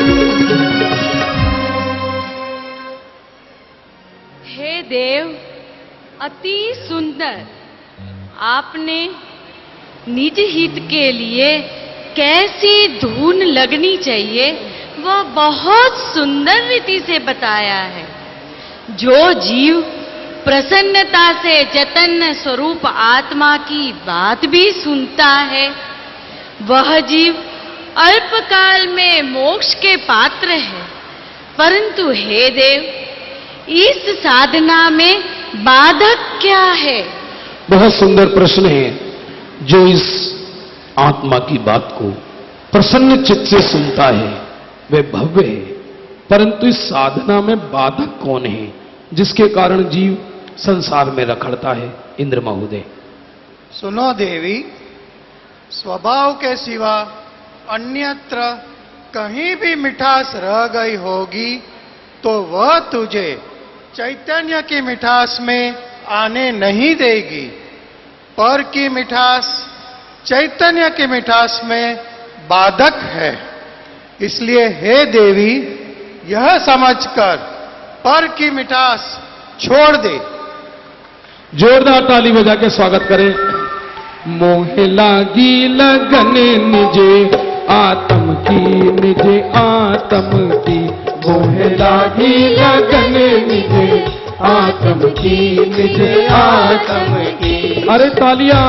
हे देव, अति सुंदर। आपने निज हित के लिए कैसी धुन लगनी चाहिए, वह बहुत सुंदर रीति से बताया है। जो जीव प्रसन्नता से चैतन्य स्वरूप आत्मा की बात भी सुनता है, वह जीव अल्पकाल में मोक्ष के पात्र है। परंतु हे देव, इस साधना में बाधक क्या है? बहुत सुंदर प्रश्न है। जो इस आत्मा की बात को प्रसन्न चित्त से सुनता है, वह भव्य है। परंतु इस साधना में बाधक कौन है, जिसके कारण जीव संसार में रखड़ता है? इंद्र महोदय। सुनो देवी, स्वभाव के सिवा अन्यत्र कहीं भी मिठास रह गई होगी, तो वह तुझे चैतन्य की मिठास में आने नहीं देगी। पर की मिठास चैतन्य की मिठास में बाधक है। इसलिए हे देवी, यह समझकर पर की मिठास छोड़ दे। जोरदार ताली बजा के स्वागत करें। मोहे लागी लगन निजे आत्म की, निजे आत्म की। मोहे लागी लगन निजे आत्म की, निजे आत्म की। अरे तालियां।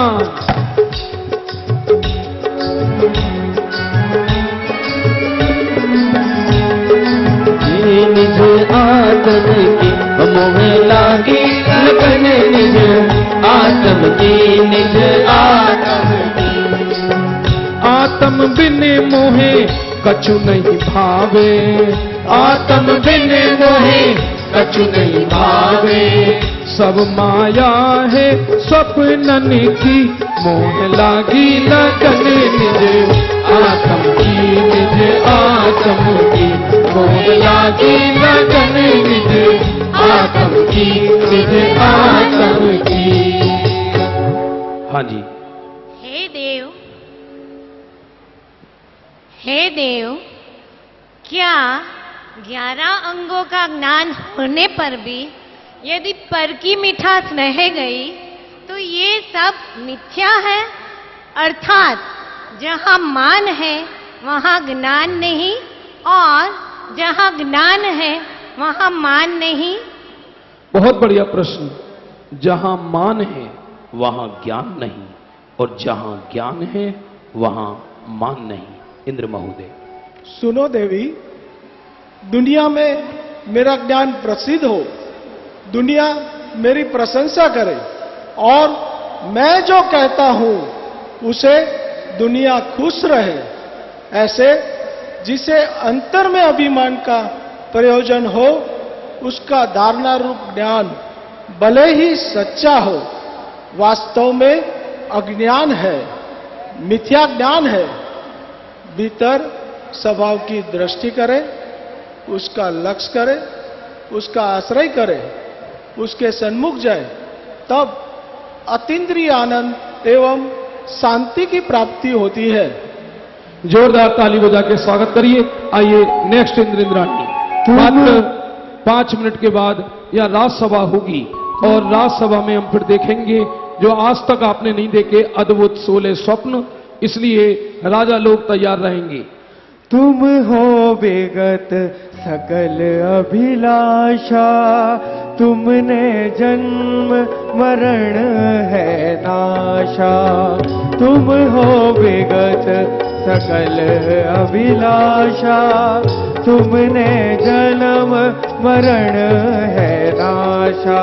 निजे आत्म की, मोहे लागी लगन निजे आत्म की, निजे आत्म की। आत्म बिन मोहे कछु नहीं भावे, आत्म बिन मोहे कछु नहीं भावे। सब माया है स्वप्नन की, मोह लागी लगन निजे आत्म की निज आत्म की मोह लागी लगन निज आत्म की निज आत्म की। हाँ जी। हे देव, क्या 11 अंगों का ज्ञान होने पर भी यदि पर की मिठास रह गई तो ये सब मिथ्या है? अर्थात जहाँ मान है वहाँ ज्ञान नहीं और जहाँ ज्ञान है वहाँ मान नहीं। बहुत बढ़िया प्रश्न। जहाँ मान है वहाँ ज्ञान नहीं और जहाँ ज्ञान है वहाँ मान नहीं। इंद्र महोदय। सुनो देवी, दुनिया में मेरा ज्ञान प्रसिद्ध हो, दुनिया मेरी प्रशंसा करे और मैं जो कहता हूं उसे दुनिया खुश रहे, ऐसे जिसे अंतर में अभिमान का प्रयोजन हो उसका धारणा रूप ज्ञान भले ही सच्चा हो, वास्तव में अज्ञान है, मिथ्या ज्ञान है। भीतर स्वभाव की दृष्टि करे, उसका लक्ष्य करे, उसका आश्रय करे, उसके सन्मुख जाए, तब अतीन्द्रिय आनंद एवं शांति की प्राप्ति होती है। जोरदार ताली बजा के स्वागत करिए। आइए नेक्स्ट इंद्राणी। मात्र 5 मिनट के बाद यह राजसभा होगी और राजसभा में हम फिर देखेंगे जो आज तक आपने नहीं देखे अद्भुत 16 स्वप्न, इसलिए राजा लोग तैयार रहेंगे। तुम हो विगत सकल अभिलाषा, तुमने जन्म मरण है नाशा। तुम हो विगत सकल अभिलाषा, तुमने जन्म मरण है नाशा।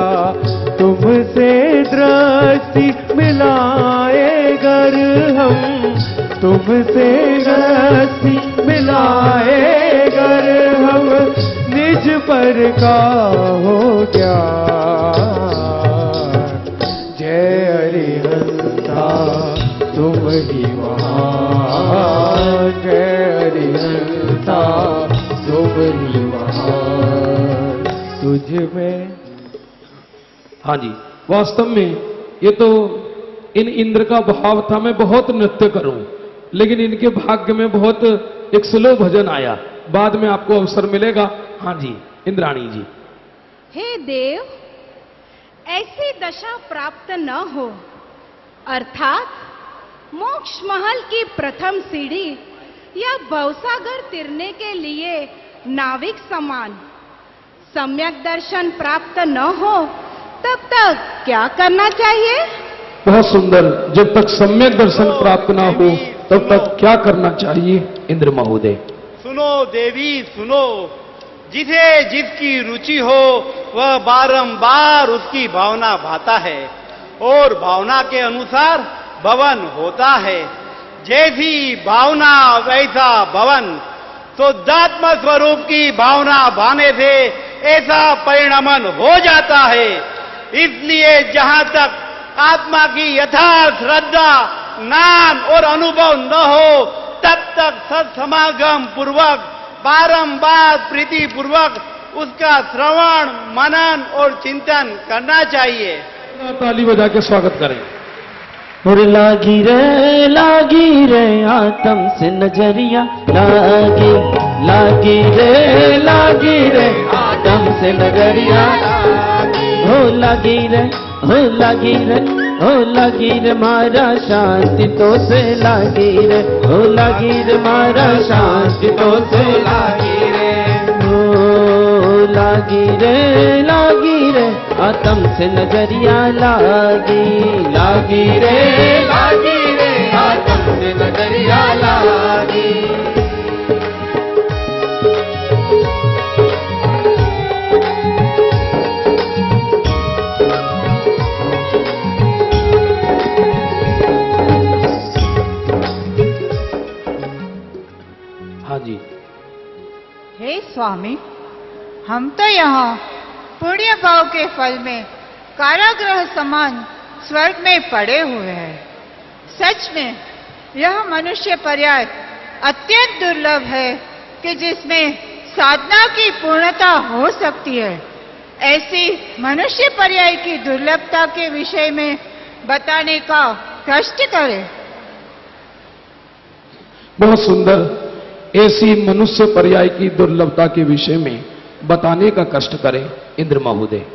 तुमसे दृष्टि मिलाए गर हम, तुमसे दृष्टि मिलाए गर हम, निज पर का हो ज्ञान। जय हरिहंसा तुम ही महान, जय हरिहंसा तुम ही महान। तुझ में। हाँ जी, वास्तव में ये तो इन इंद्र का भाव था मैं बहुत नृत्य करूं, लेकिन इनके भाग्य में बहुत एक स्लो भजन आया। बाद में आपको अवसर मिलेगा। हाँ जी, इंद्राणी जी। हे देव, ऐसी दशा प्राप्त न हो, अर्थात मोक्ष महल की प्रथम सीढ़ी या भवसागर तिरने के लिए नाविक समान सम्यक दर्शन प्राप्त न हो, तब तक क्या करना चाहिए? बहुत सुंदर। जब तक सम्यक दर्शन प्राप्त ना हो तब तक क्या करना चाहिए? इंद्र महोदय। सुनो देवी सुनो, जिसे जिसकी रुचि हो वह बारंबार उसकी भावना भाता है और भावना के अनुसार भवन होता है। जैसी भावना वैसा भवन, तो शुद्धात्म स्वरूप की भावना भाने से ऐसा परिणमन हो जाता है। इसलिए जहां तक आत्मा की यथार्थ श्रद्धा, ज्ञान और अनुभव न हो, तब तक सत्समागम पूर्वक बारंबार प्रीति पूर्वक उसका श्रवण, मनन और चिंतन करना चाहिए। ताली बजा के स्वागत करें। और लागी रे आत्म से नजरिया, लागी रे आत्म से नजरिया। हो लागी रे मारा शांति तो से लागी रे, हो लागी रे मारा शांति तो से लागी रे। हो लागी रे आत्म से नजरिया, लागी रे आत्म से नजरिया लागी। हाँ जी। हे स्वामी, हम तो यहाँ पुण्य भाव के फल में कारागृह समान स्वर्ग में पड़े हुए हैं। सच में यह मनुष्य पर्याय अत्यंत दुर्लभ है कि जिसमें साधना की पूर्णता हो सकती है। ऐसी मनुष्य पर्याय की दुर्लभता के विषय में बताने का कष्ट करें। बहुत सुंदर। ऐसी मनुष्य पर्याय की दुर्लभता के विषय में बताने का कष्ट करें इंद्र महोदय।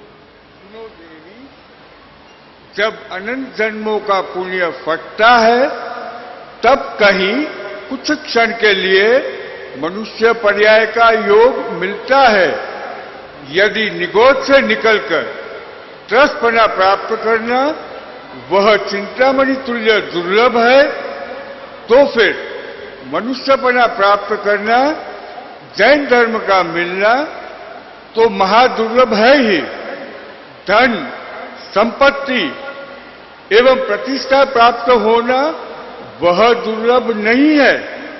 जब अनंत जन्मों का पुण्य फटता है तब कहीं कुछ क्षण के लिए मनुष्य पर्याय का योग मिलता है। यदि निगोद से निकलकर त्रस्तपना प्राप्त करना वह चिंतामणि तुल्य दुर्लभ है, तो फिर मनुष्यपना प्राप्त करना, जैन धर्म का मिलना तो महादुर्लभ है ही। धन, संपत्ति एवं प्रतिष्ठा प्राप्त होना वह दुर्लभ नहीं है।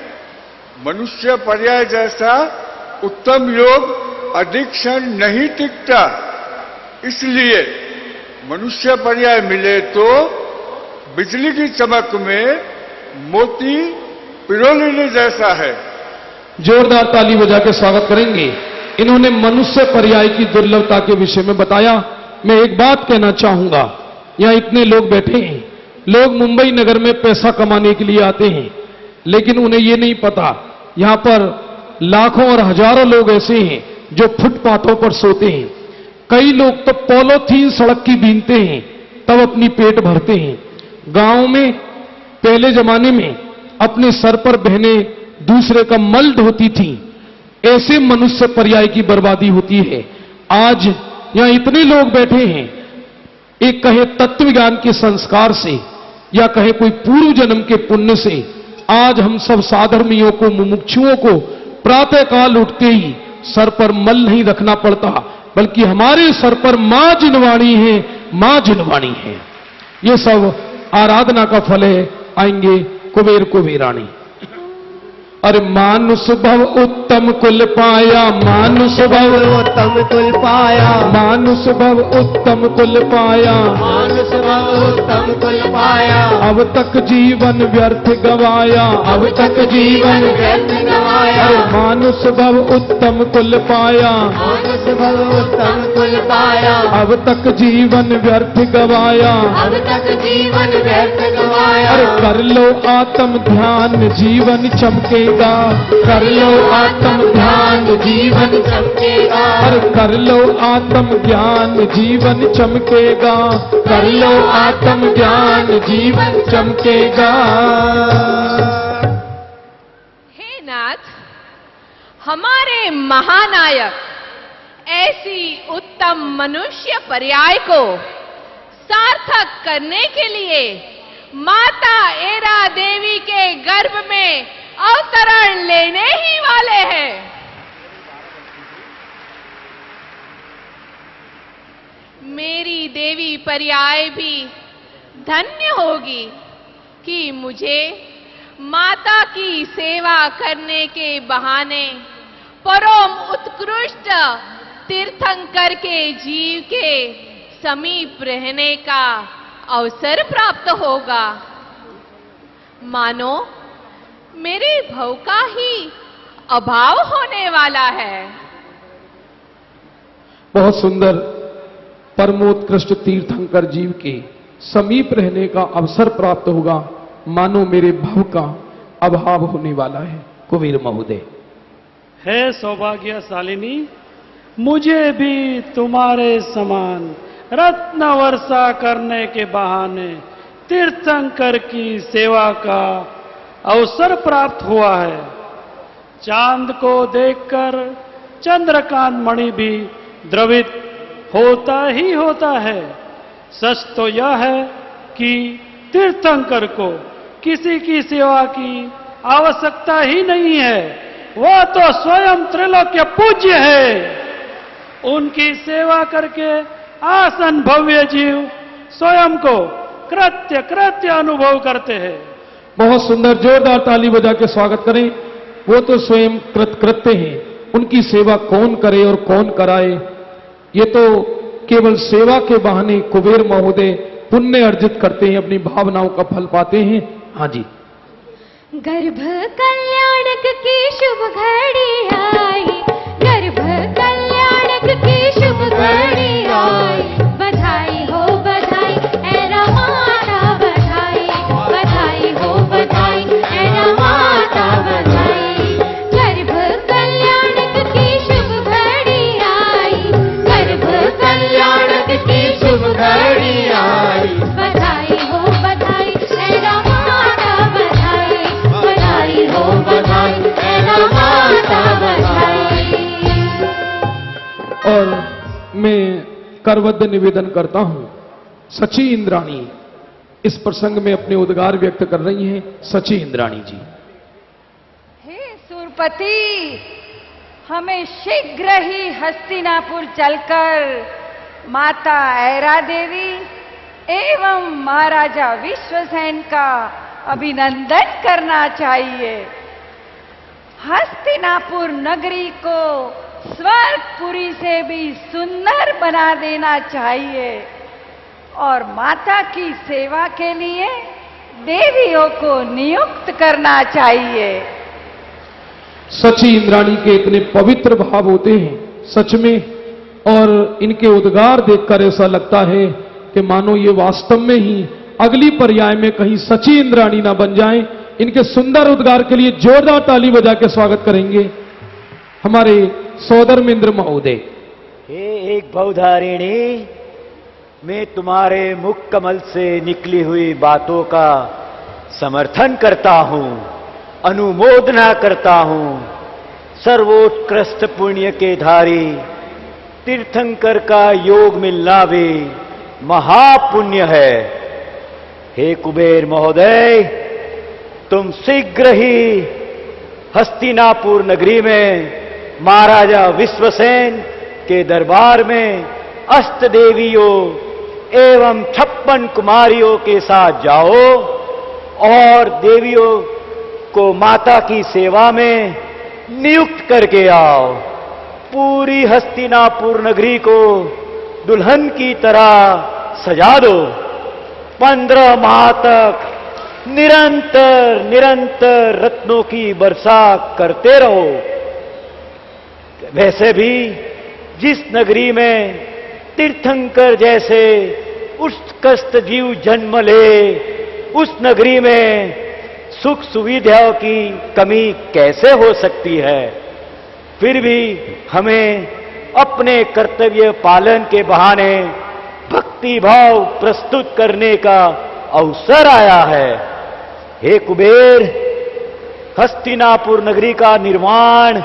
मनुष्य पर्याय जैसा उत्तम योग अधिक क्षण नहीं टिकता। इसलिए मनुष्य पर्याय मिले तो बिजली की चमक में मोती पिरो लेने जैसा है। जोरदार ताली बजा के स्वागत करेंगे। इन्होंने मनुष्य पर्याय की दुर्लभता के विषय में बताया। मैं एक बात कहना चाहूंगा, यहां इतने लोग बैठे हैं, लोग मुंबई नगर में पैसा कमाने के लिए आते हैं, लेकिन उन्हें ये नहीं पता यहां पर लाखों और हजारों लोग ऐसे हैं जो फुटपाथों पर सोते हैं। कई लोग तो पॉलीथीन सड़क की बीनते हैं तब अपनी पेट भरते हैं। गांव में पहले जमाने में अपने सर पर बहने दूसरे का मल ढोती थी। ऐसे मनुष्य पर्याय की बर्बादी होती है। आज यहां इतने लोग बैठे हैं, एक कहे तत्व ज्ञान के संस्कार से या कहे कोई पूर्व जन्म के पुण्य से आज हम सब साधर्मियों को, मुमुक्षुओं को प्रातः काल उठते ही सर पर मल नहीं रखना पड़ता, बल्कि हमारे सर पर मां जिनवाणी है, मां जिनवाणी है। ये सब आराधना का फल है। आएंगे कुबेर कुबेरानी। अरे मानुष भव उत्तम कुल पाया, मानुष भव उत्तम कुल पाया, मानुष भव उत्तम कुल पाया, मानुष भव उत्तम कुल पाया। अब तक जीवन व्यर्थ गवाया, अब तक जीवन व्यर्थ गवाया। अरे मानुष भव उत्तम कुल पाया, मानुष भव उत्तम कुल पाया। अब तक जीवन व्यर्थ गवाया, अब तक जीवन व्यर्थ गवाया। अरे कर लो आत्म ध्यान जीवन चमके, कर लो आत्म ध्यान जीवन चमकेगा। अरे कर लो आत्म ज्ञान जीवन चमकेगा, कर लो आत्म ज्ञान जीवन चमकेगा। हे नाथ, हमारे महानायक ऐसी उत्तम मनुष्य पर्याय को सार्थक करने के लिए माता एरा देवी के गर्भ में अवतरण लेने ही वाले हैं। मेरी देवी पर्याय भी धन्य होगी कि मुझे माता की सेवा करने के बहाने परम उत्कृष्ट तीर्थंकर के जीव के समीप रहने का अवसर प्राप्त होगा। मानो मेरे भव का ही अभाव होने वाला है। बहुत सुंदर। परमोत्कृष्ट तीर्थंकर जीव के समीप रहने का अवसर प्राप्त होगा, मानो मेरे भव का अभाव होने वाला है। कुबेर महोदय। हे सौभाग्यशालिनी, मुझे भी तुम्हारे समान रत्न वर्षा करने के बहाने तीर्थंकर की सेवा का अवसर प्राप्त हुआ है। चांद को देखकर चंद्रकांत मणि भी द्रवित होता ही होता है। सच तो यह है कि तीर्थंकर को किसी की सेवा की आवश्यकता ही नहीं है। वह तो स्वयं त्रिलोक्य पूज्य है। उनकी सेवा करके आसन भव्य जीव स्वयं को कृत्य कृत्य अनुभव करते हैं। बहुत सुंदर। जोरदार ताली बजा के स्वागत करें। वो तो स्वयं कृत्य हैं, उनकी सेवा कौन करे और कौन कराए। ये तो केवल सेवा के बहाने कुबेर महोदय पुण्य अर्जित करते हैं, अपनी भावनाओं का फल पाते हैं। हाँ जी। गर्भ कल्याणक की शुभ घड़ी आई, गर्भ कल्याणक की शुभ घड़ी आई। बधाई हो बधाई ऐरा माता बधाई, बधाई हो बधाई ऐरा माता बधाई। गर्भ कल्याणक की शुभ घड़ी आई, गर्भ कल्याणक की शुभ घड़ी आई। बधाई हो बधाई ऐरा माता बधाई, बधाई हो बधाई ऐरा माता बधाई। और मैं करवद्य निवेदन करता हूं, सची इंद्राणी इस प्रसंग में अपने उद्गार व्यक्त कर रही हैं। सची इंद्राणी जी। हे सुरपति, हमें शीघ्र ही हस्तिनापुर चलकर माता ऐरा देवी एवं महाराजा विश्वसेन का अभिनंदन करना चाहिए। हस्तिनापुर नगरी को स्वर्गपुरी से भी सुंदर बना देना चाहिए और माता की सेवा के लिए देवियों को नियुक्त करना चाहिए। सची इंद्राणी के इतने पवित्र भाव होते हैं सच में, और इनके उद्गार देखकर ऐसा लगता है कि मानो ये वास्तव में ही अगली पर्याय में कहीं सची इंद्राणी ना बन जाएं। इनके सुंदर उद्गार के लिए जोरदार ताली बजा के स्वागत करेंगे हमारे सोदर इंद्र महोदय। हे एक भवधारिणी, मैं तुम्हारे मुख कमल से निकली हुई बातों का समर्थन करता हूं, अनुमोदना करता हूं। सर्वोत्कृष्ट पुण्य के धारी तीर्थंकर का योग मिलना भी महापुण्य है। हे कुबेर महोदय, तुम शीघ्र ही हस्तिनापुर नगरी में महाराजा विश्वसेन के दरबार में अष्ट देवियों एवं 56 कुमारियों के साथ जाओ और देवियों को माता की सेवा में नियुक्त करके आओ। पूरी हस्तिनापुर नगरी को दुल्हन की तरह सजा दो। 15 माह तक निरंतर निरंतर रत्नों की वर्षा करते रहो। वैसे भी जिस नगरी में तीर्थंकर जैसे उत्कृष्ट जीव जन्म ले, उस नगरी में सुख सुविधाओं की कमी कैसे हो सकती है। फिर भी हमें अपने कर्तव्य पालन के बहाने भक्ति भाव प्रस्तुत करने का अवसर आया है। हे कुबेर, हस्तिनापुर नगरी का निर्माण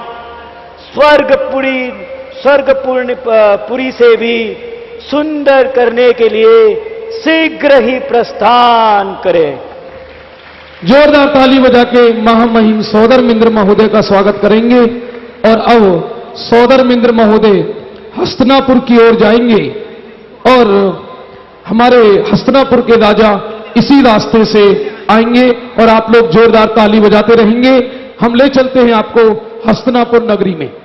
स्वर्गपुरी से भी सुंदर करने के लिए शीघ्र ही प्रस्थान करें। जोरदार ताली बजा के महामहिम सोदर इंद्र महोदय का स्वागत करेंगे। और अब सोदर इंद्र महोदय हस्तिनापुर की ओर जाएंगे और हमारे हस्तिनापुर के राजा इसी रास्ते से आएंगे और आप लोग जोरदार ताली बजाते रहेंगे। हम ले चलते हैं आपको हस्तिनापुर नगरी में।